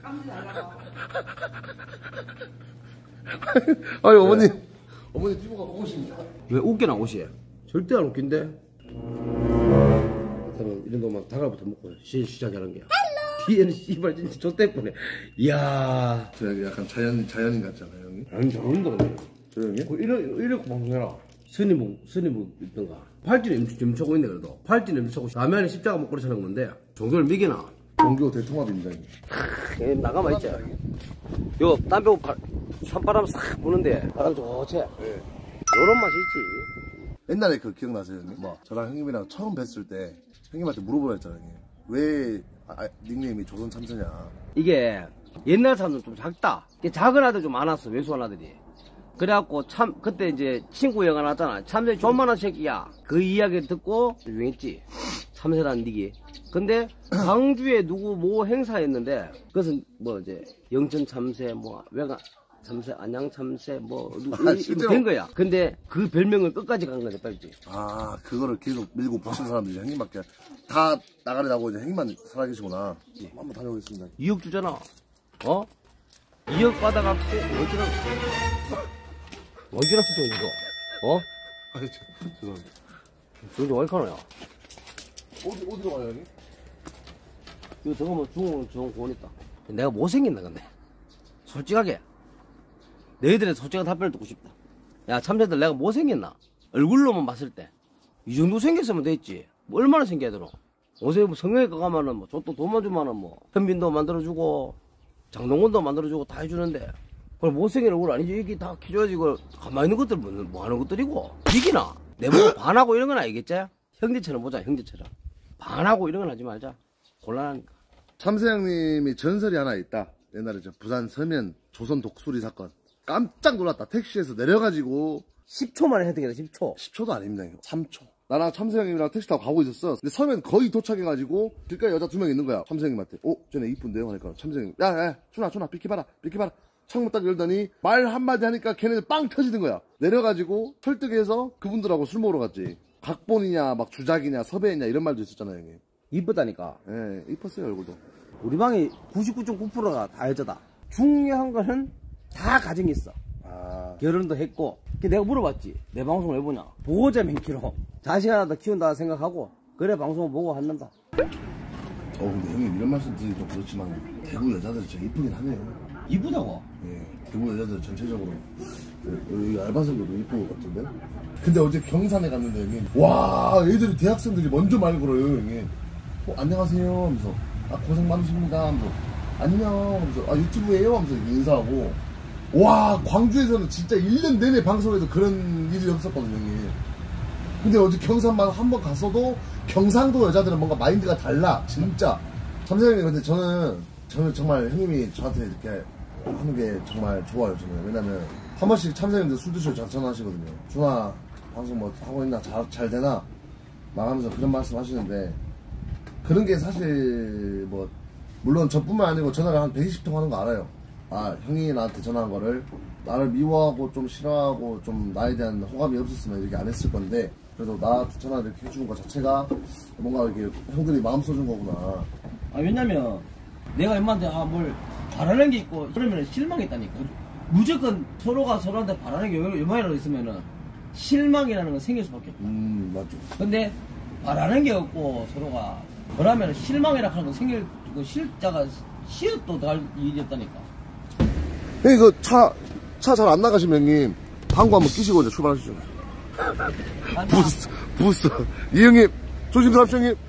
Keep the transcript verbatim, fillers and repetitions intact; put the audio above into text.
아니 어머니 네. 어머니 피부가 옷입니다. 왜 웃겨나 옷이? 절대 안 웃긴데. 저는 이런 거만 다갈부터 먹고 시, 시작하는 게. 뒤에는 씨발 진짜 좆대꾸네. 이야. 저 약간 자연 자연인 같잖아요 형님. 아니 저런다 근데. 저 형님? 그 이래 이렇게 방송해라. 스님 스님 있던가. 팔찌는 염치고 있네 그래도. 팔찌는 염치고 라면에 십자가 먹고 사는 건데 종교를 미기나. 종교 대통합입니다 형님. 나가만 있지. 요 담배 산바람 싹 부는데 바람 좋지. 네. 요런 맛이 있지. 옛날에 그 기억나세요 형님? 뭐 저랑 형님이랑 처음 뵀을 때 형님한테 물어보라 했잖아요 형님. 왜 아, 닉네임이 조선 참새냐. 이게 옛날 사람들 좀 작다. 작은 아들 좀 많았어. 외수한 아들이. 그래갖고 참 그때 이제 친구 영화 나왔잖아. 참새 존만한 새끼야. 그 이야기 듣고 유행했지. 참새라는 닉이. 근데 광주에 누구 뭐 행사했는데 그것은 뭐 이제 영천 참새 뭐 외가 참새 안양 참새 뭐 누구 아, 된 거야. 근데 그 별명을 끝까지 간 거지 빨리. 아 그거를 계속 밀고 붙인 사람들이 형님밖에 다 나가려고 이제 형님만 살아계시구나. 예. 한번 다녀오겠습니다. 이억 주잖아. 어? 이억 받아갖고 어지럽 어지럽죠 이거. 어? 아니 죄송합니다. 저기 어디 가노야? 어디 어디로 가요 형님? 이거 저거 뭐 중국 좋은 고원 있다. 내가 못생겼나 근데 솔직하게 너희들의 솔직한 답변을 듣고 싶다. 야 참새들 내가 못생겼나? 얼굴로만 봤을 때 이 정도 생겼으면 됐지. 뭐 얼마나 생겨야 되노? 옷에 뭐 성형외과 가면은 뭐 저도 돈만 주면은 뭐 현빈도 만들어주고 장동건도 만들어주고 다 해주는데 그걸 못생긴 얼굴 아니지. 이게 다 키줘야지. 이걸 가만히 있는 것들 뭐, 뭐 하는 것들이고 이기나 내보고 반하고 이런 건 알겠지? 형제처럼 보자. 형제처럼 반하고 이런 건 하지 말자. 곤란하니까. 참새 형님이 전설이 하나 있다. 옛날에 저 부산 서면 조선 독수리 사건 깜짝 놀랐다. 택시에서 내려가지고 십 초 만에 획득했다. 십 초. 십 초도 아닙니다. 형. 삼 초. 나랑 참새 형님이랑 택시 타고 가고 있었어. 근데 서면 거의 도착해가지고 길가에 여자 두 명 있는 거야. 참새 형님한테 어? 쟤네 이쁜데요? 하니까 참새 형님 야야 준아 준아 비켜봐라 비켜봐라. 창문 딱 열더니 말 한마디 하니까 걔네들 빵 터지는 거야. 내려가지고 설득해서 그분들하고 술 먹으러 갔지. 각본이냐 막 주작이냐 섭외냐 이런 말도 있었잖아요 형님. 이쁘다니까. 예 네, 이뻤어요 얼굴도. 우리 방이 구십구 점 구 퍼센트가 다 여자다. 중요한 거는 다 가정이 있어. 아... 결혼도 했고. 내가 물어봤지. 내 방송을 왜 보냐. 보호자 맨키로 자식 하나 더 키운다 생각하고 그래 방송을 보고 한단다. 어 근데 형님 이런 말씀 드리기 좀 그렇지만 대구 여자들이 진짜 이쁘긴 하네요. 이쁘다고? 예, 대구 여자들 전체적으로 여기 알바생들도 이쁜 것 같은데. 근데 어제 경산에 갔는데 형님 와 애들이 대학생들이 먼저 말 걸어요 형님. 어, 안녕하세요 하면서 아 고생 많으십니다 하면서 안녕 하면서 아 유튜브에요 하면서 인사하고. 와 광주에서는 진짜 일 년 내내 방송에서 그런 일이 없었거든요 형님. 근데 어제 경산만 한번 갔어도 경상도 여자들은 뭔가 마인드가 달라 진짜. 참새형님 근데 저는 저는 정말 형님이 저한테 이렇게 하는 게 정말 좋아요 저는. 왜냐면 한 번씩 참새형님들 술 드시고 전화하시거든요. 준아 방송 뭐 하고 있나 잘, 잘 되나 막 하면서 그런 말씀 하시는데 그런 게 사실 뭐 물론 저뿐만 아니고 전화를 한 백이십 통 하는 거 알아요. 아 형이 나한테 전화한 거를 나를 미워하고 좀 싫어하고 좀 나에 대한 호감이 없었으면 이렇게 안 했을 건데 그래도 나한테 전화를 이렇게 해주는 것 자체가 뭔가 이렇게 형들이 마음 써준 거구나. 아 왜냐면 내가 엄마한테 아 뭘 바라는 게 있고 그러면 실망했다니까. 무조건 서로가 서로한테 바라는 게 요만이라도 있으면은 실망이라는 건 생길 수밖에 없다. 음 맞죠. 근데 바라는 게 없고 서로가 그러면 실망이라 하는 건 생길 그 실자가 시읒도 달 일이었다니까. 형님 그 차 차 잘 안 나가시면 형님 방구 한번 끼시고 이제 출발하시죠. 부스 부스 이 형님 조심스럽죠 형님.